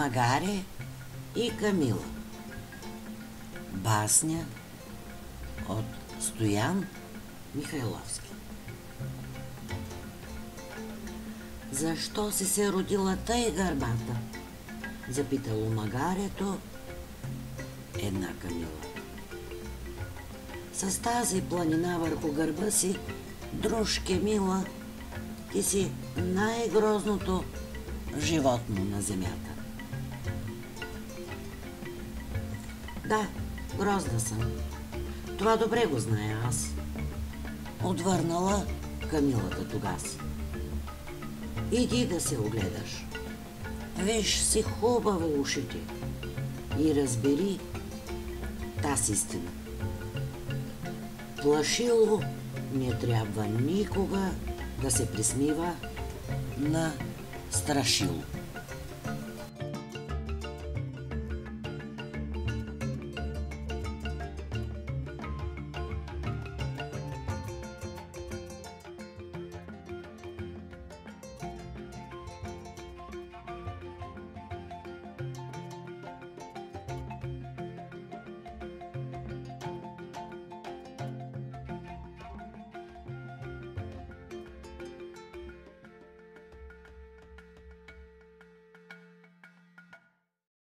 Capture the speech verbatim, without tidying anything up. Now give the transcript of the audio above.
Магаре и Камила. Басня от Стоян Михайловски. Защо си се родила тъй гърбата? Запитало магарето една Камила. С тази планина върху гърба си, дружке мила, ти си най-грозното животно на земята. Да, грозна съм. Това добре го зная аз. Отвърнала Камилата тогас. Иди да се огледаш. Виж си хубаво ушите и разбери таз истина. Плашило не трябва никога да се присмива на страшило.